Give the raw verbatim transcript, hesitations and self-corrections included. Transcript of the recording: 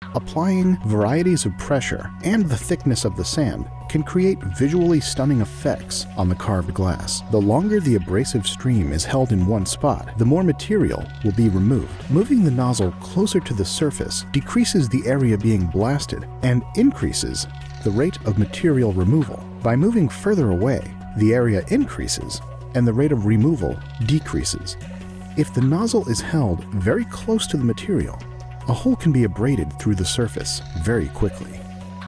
Applying varieties of pressure and the thickness of the sand can create visually stunning effects on the carved glass. The longer the abrasive stream is held in one spot, the more material will be removed. Moving the nozzle closer to the surface decreases the area being blasted and increases the rate of material removal. By moving further away, the area increases and the rate of removal decreases. If the nozzle is held very close to the material, a hole can be abraded through the surface very quickly.